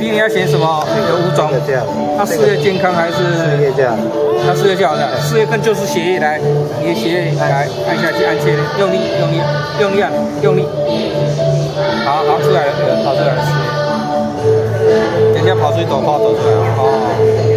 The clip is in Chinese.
你要选什么？有5种。它事业健康还是事业价？ 它事业价的，事业更就是血液来，你的血液来按下去，按切，用力，用力，用力按，用力。好，出来了，跑出来了。等一下跑出一朵花朵出来了，哦。